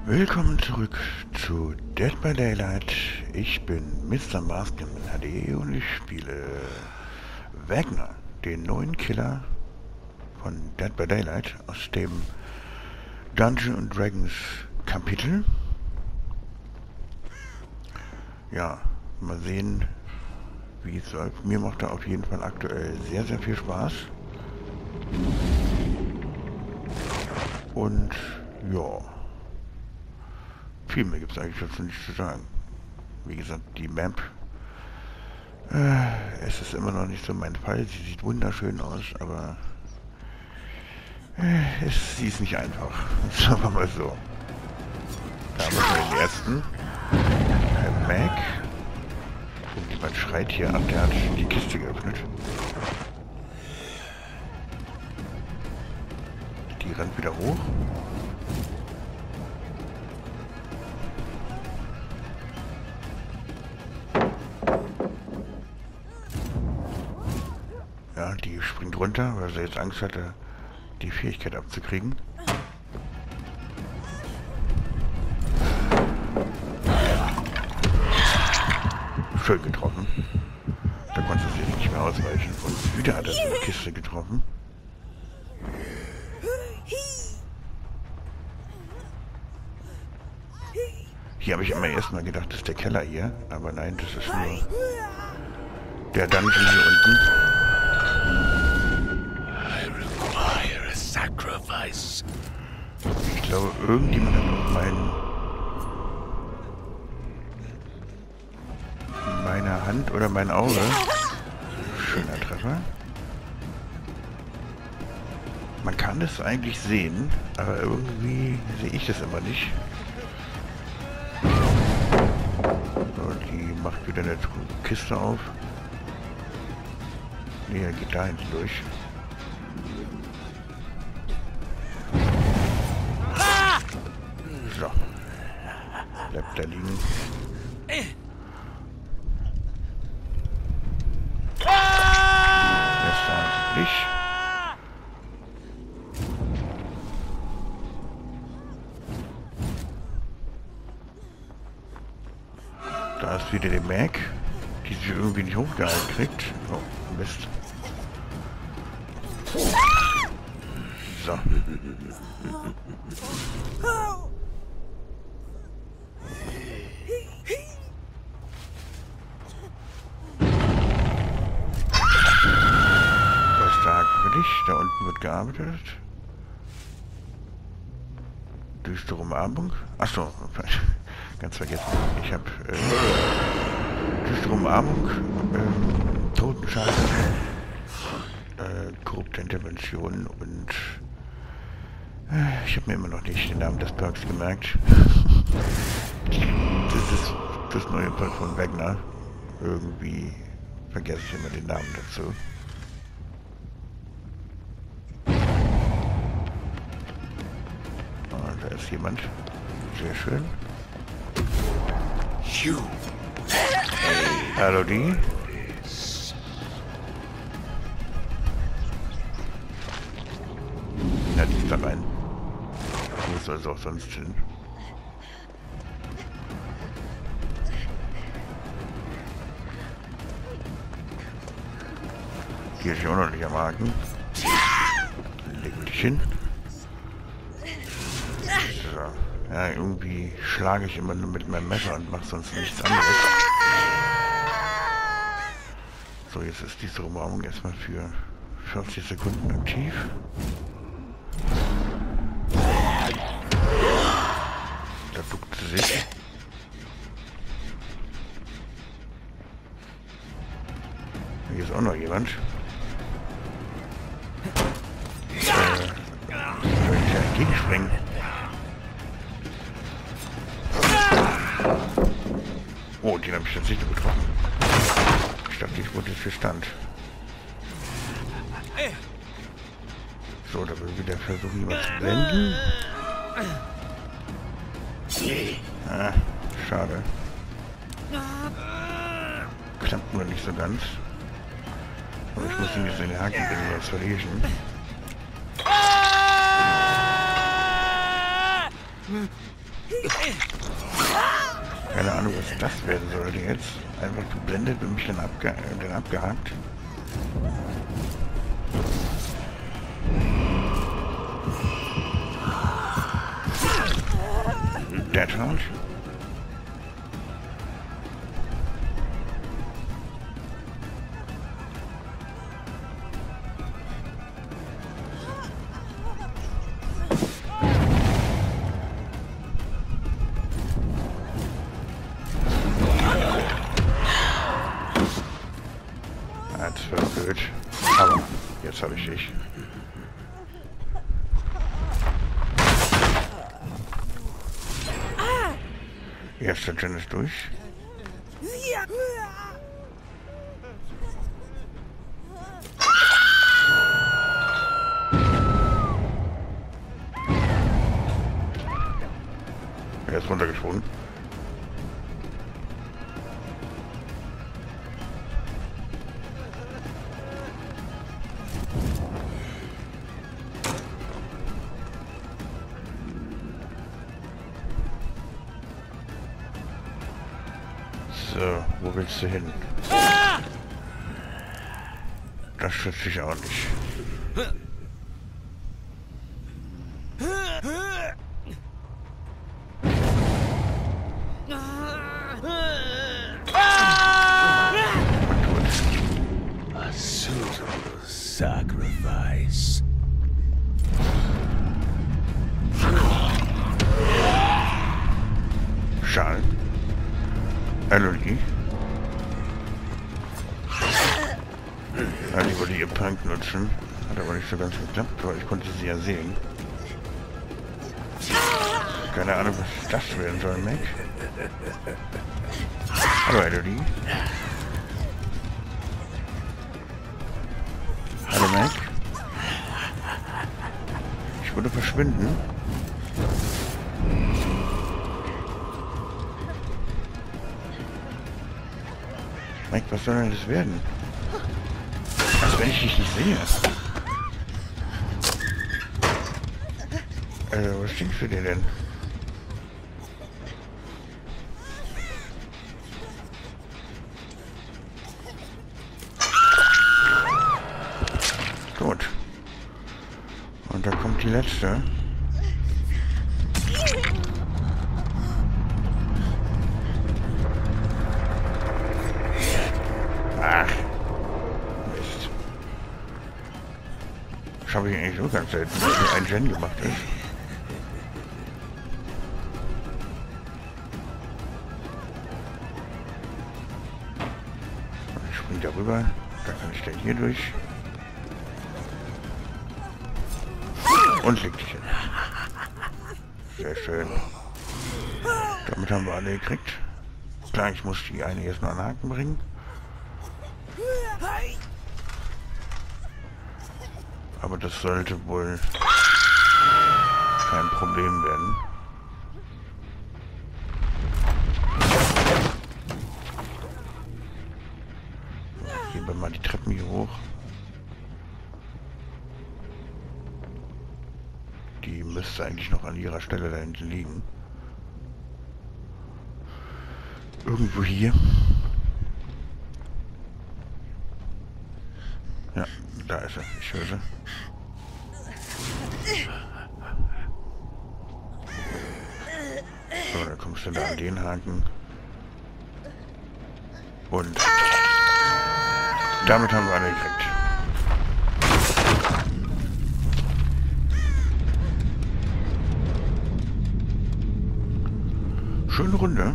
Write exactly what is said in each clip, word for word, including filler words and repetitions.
Willkommen zurück zu Dead by Daylight. Ich bin Mister Masken H D und ich spiele Wagner, den neuen Killer von Dead by Daylight aus dem Dungeons and Dragons Kapitel. Ja, mal sehen, wie es läuft. Mir macht er auf jeden Fall aktuell sehr, sehr viel Spaß. Und ja, viel mehr gibt es eigentlich dazu nicht zu sagen. Wie gesagt, die Map, äh, es ist immer noch nicht so mein Fall. Sie sieht wunderschön aus, aber äh, es, sie ist nicht einfach. Sagen wir mal so. Da haben wir den ersten. Herr Mac. Und jemand schreit hier ab, der hat die Kiste geöffnet. Die rennt wieder hoch. Ja, die springt runter, weil sie jetzt Angst hatte, die Fähigkeit abzukriegen. Schön getroffen. Da konnte sie nicht mehr ausweichen. Und wieder hat er die Kiste getroffen. Hier habe ich immer erstmal gedacht, das ist der Keller hier. Aber nein, das ist nur der Dungeon hier unten. Ich glaube, irgendjemand hat noch meinen meine Hand oder mein Auge. Schöner Treffer. Man kann es eigentlich sehen, aber irgendwie sehe ich das immer nicht. So, die macht wieder eine Kiste auf. Nee, er geht da hinten durch. So. Bleibt da liegen. Jetzt da nicht. Da ist wieder der Mac, die sich irgendwie nicht hochgehalten kriegt. Oh, Mist. So. Da unten wird gearbeitet. Düstere Umarmung. Achso, ganz vergessen. Ich habe äh, düstere Umarmung, äh, Totenschale, äh, korrupte Intervention und äh, ich habe mir immer noch nicht den Namen des Perks gemerkt. Das ist das neue Perk von Wagner. Irgendwie vergesse ich immer den Namen dazu. Da ist jemand. Sehr schön. Hallo die. Ja, die ist da rein. Wo soll es auch sonst hin? Die hätte ich auch noch nicht am Haken. Leg dich hin. Ja, irgendwie schlage ich immer nur mit meinem Messer und mache sonst nichts anderes. So, jetzt ist diese Umarmung erstmal für vierzig Sekunden aktiv. Da duckt sie sich. Hier ist auch noch jemand. Äh, soll ich ja entgegenspringen? Oh, den habe ich tatsächlich getroffen. Ich dachte, ich wurde jetzt gestunt. So, da will wieder versuchen, jemand zu blenden. Ah, schade. Klappt nur nicht so ganz. Aber ich muss ihn jetzt in den Haken bringen, sonst verliere ich ihn. Keine Ahnung, was das werden sollte jetzt. Einfach geblendet und mich dann, abge dann abgehakt. Deadshot. Das war blöd. Aber jetzt habe ich dich. Erster Gen ist durch. Er ist runtergesprungen. So, wo willst du hin? Das schützt sich auch nicht. A suitable sacrifice. Schal. Elodie. Ja, die wollte ihr Prank nutzen. Hat aber nicht so ganz geklappt, weil ich konnte sie ja sehen. Keine Ahnung, was das werden soll, Mac. Hallo, Elodie. Hallo, Mac. Ich würde verschwinden. Mike, was soll denn das werden? Als wenn ich dich nicht sehe. Also, was stinkst du dir denn? Gut. Und da kommt die letzte. Ach. Mist. Schaffe ich eigentlich so ganz selten, dass nur ein Gen gemacht ist. Ich spring da rüber. Da kann ich dann hier durch. Und leg dich hin. Sehr schön. Damit haben wir alle gekriegt. Klar, ich muss die eine jetzt noch an den Haken bringen. Aber das sollte wohl kein Problem werden. Gehen wir mal die Treppen hier hoch. Die müsste eigentlich noch an ihrer Stelle da hinten liegen. Irgendwo hier. Ja, da ist er. Ich höre sie. So, dann kommst du da an den Haken. Und damit haben wir alle gekriegt. Schöne Runde.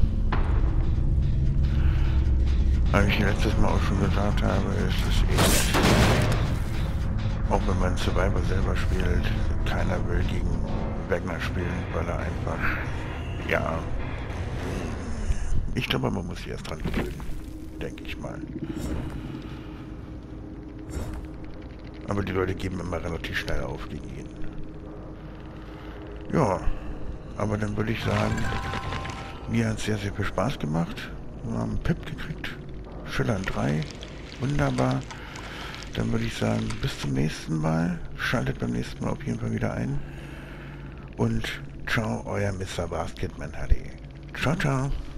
Weil ich letztes Mal auch schon gesagt habe, ist es eh nett. Auch wenn man Survivor selber spielt, keiner will gegen Wagner spielen, weil er einfach, ja, ich glaube, man muss sich erst dran gewöhnen, denke ich mal. Aber die Leute geben immer relativ schnell auf gegen ihn. Ja, aber dann würde ich sagen, mir hat es sehr, sehr viel Spaß gemacht. Wir haben einen Pip gekriegt. Schiller drei. Wunderbar. Dann würde ich sagen, bis zum nächsten Mal. Schaltet beim nächsten Mal auf jeden Fall wieder ein. Und ciao, euer Mister Basketman H D. Ciao, ciao.